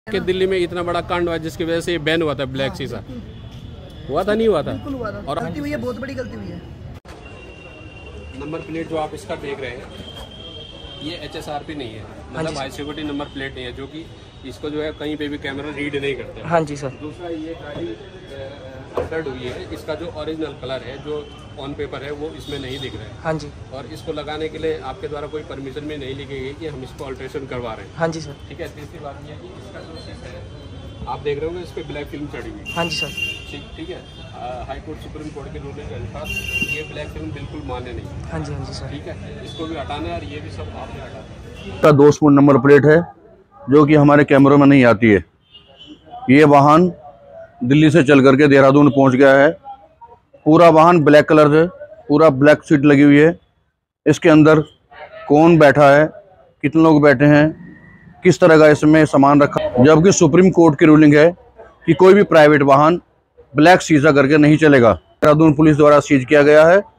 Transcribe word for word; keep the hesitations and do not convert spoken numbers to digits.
कि दिल्ली में इतना बड़ा कांड हुआ जिसकी वजह से ये बैन हुआ था ब्लैक शीशा। हुआ था नहीं हुआ था? बिल्कुल हुआ था। और गलती हुई है, बहुत बड़ी गलती हुई है। नंबर प्लेट जो आप इसका देख रहे हैं ये एच एस आर पी नहीं है, मतलब हाई सिक्योरिटी नंबर प्लेट नहीं है, जो कि इसको जो है कहीं पे भी कैमरा रीड नहीं करते। हाँ जी सर। दूसरा ये गाड़ी अपडेट हुई है, इसका जो ओरिजिनल कलर है जो ऑन पेपर है वो इसमें नहीं दिख रहा है। हाँ जी। और इसको लगाने के लिए आपके द्वारा कोई परमिशन भी नहीं ली गई कि हम इसको अल्ट्रेशन करवा रहे हैं। हाँ जी सर। ठीक है। तीसरी बात ये है कि इसका जो शीशा है आप देख रहे होंगे इस पर ब्लैक फिल्म चढ़ी हुई। हाँ जी सर। ठीक ठीक है। हाई कोर्ट सुप्रीम कोर्ट के रूलिंग के अनुसार ये ब्लैक फिल्म बिल्कुल मान्य नहीं। हाँ जी हाँ जी सर। ठीक है, इसको भी हटाना है और ये भी सब आपने हटाना। का दो स्पून नंबर प्लेट है जो कि हमारे कैमरों में नहीं आती है। ये वाहन दिल्ली से चल करके देहरादून पहुंच गया है। पूरा वाहन ब्लैक कलर से, पूरा ब्लैक सीट लगी हुई है। इसके अंदर कौन बैठा है, कितने लोग बैठे हैं, किस तरह का इसमें सामान रखा, जबकि सुप्रीम कोर्ट की रूलिंग है कि कोई भी प्राइवेट वाहन ब्लैक शीशा करके नहीं चलेगा। देहरादून पुलिस द्वारा सीज किया गया है